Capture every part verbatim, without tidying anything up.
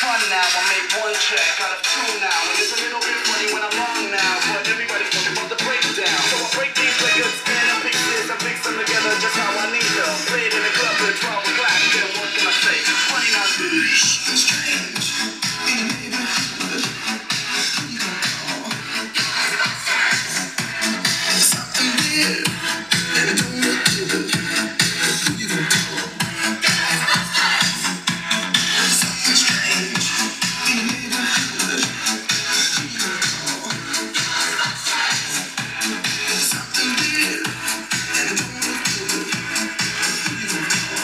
fun now. I make one check out of two now. And it's a little bit funny when I'm wrong now. But everybody's talking about the breakdown. So I break these records into pieces. I mix them together just how I need them. Play it in the club with twelve o'clock. Then what can I say? Funny now. This is strange. In the neighborhood. You can call. Something weird. And it don't look good. You can call. Something strange. In the neighborhood. You can call. Something weird. And it don't look good. You can call.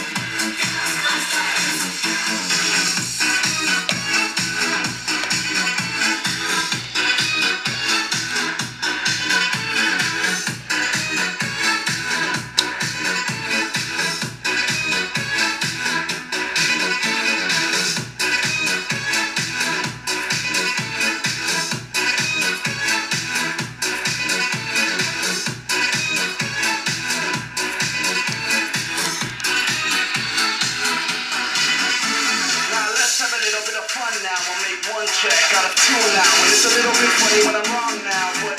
Now let's have a little bit of fun now. I'll make one check out of two now. And it's a little bit funny when I'm wrong now. But